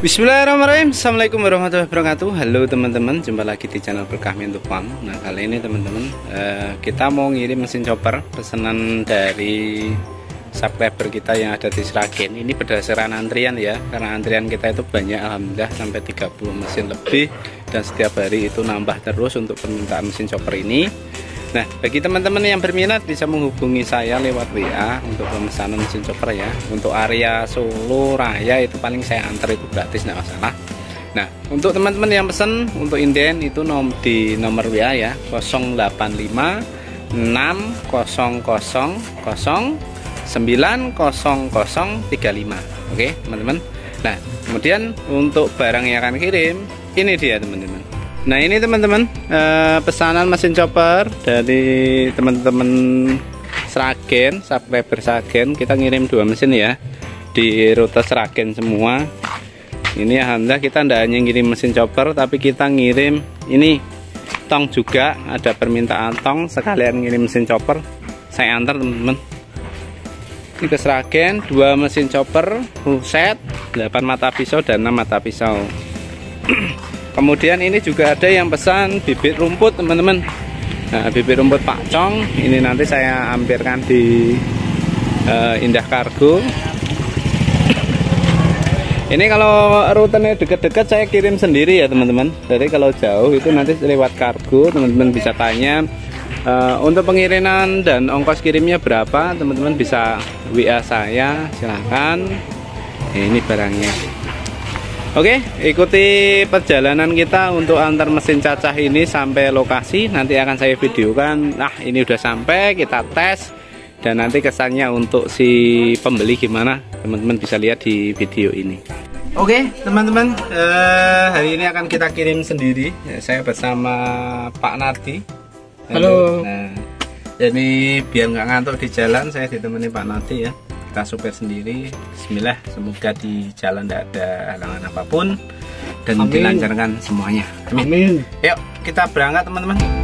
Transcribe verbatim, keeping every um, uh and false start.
Bismillahirrahmanirrahim. Assalamualaikum warahmatullahi wabarakatuh. Halo teman-teman, jumpa lagi di channel Berkah Mintu Farm. Nah kali ini teman-teman uh, kita mau ngirim mesin chopper pesanan dari subscriber kita yang ada di Sragen. Ini berdasarkan antrian ya, karena antrian kita itu banyak, alhamdulillah sampai tiga puluh mesin lebih, dan setiap hari itu nambah terus untuk permintaan mesin chopper ini. Nah, bagi teman-teman yang berminat bisa menghubungi saya lewat W A untuk pemesanan mesin chopper ya. Untuk area Solo Raya itu paling saya antar itu gratis, nggak masalah. Nah, untuk teman-teman yang pesan untuk inden itu nom di nomor W A ya, nol delapan lima enam nol nol nol sembilan nol nol tiga lima. Oke, teman-teman. Nah, kemudian untuk barang yang akan kirim, ini dia teman-teman. Nah ini teman-teman eh, pesanan mesin chopper dari teman-teman Sragen, subscriber Sragen. Kita ngirim dua mesin ya di rute Sragen semua. Ini alhamdulillah kita tidak hanya ngirim mesin chopper, tapi kita ngirim ini tong juga. Ada permintaan tong, sekalian ngirim mesin chopper. Saya antar teman-teman. Ini ke Sragen, dua mesin chopper full set, delapan mata pisau dan enam mata pisau. Kemudian ini juga ada yang pesan bibit rumput teman-teman. Nah, bibit rumput Pak Cong ini nanti saya hampirkan di uh, Indah Kargo. Ini kalau rutenya dekat-dekat saya kirim sendiri ya teman-teman. Jadi kalau jauh itu nanti lewat kargo, teman-teman bisa tanya uh, untuk pengiriman dan ongkos kirimnya berapa, teman-teman bisa W A saya, silahkan. Ini barangnya. Oke, ikuti perjalanan kita untuk antar mesin cacah ini sampai lokasi. Nanti akan saya videokan. Nah, ini udah sampai, kita tes, dan nanti kesannya untuk si pembeli gimana, teman-teman bisa lihat di video ini. Oke, teman-teman, eh, hari ini akan kita kirim sendiri. Ya, saya bersama Pak Nardi. Halo. Nah, jadi biar nggak ngantuk di jalan, saya ditemani Pak Nardi ya. Kita supir sendiri. Bismillah, semoga di jalan tidak ada halangan apapun dan Amin. dilancarkan semuanya. Amin. Amin. Yuk kita berangkat teman-teman.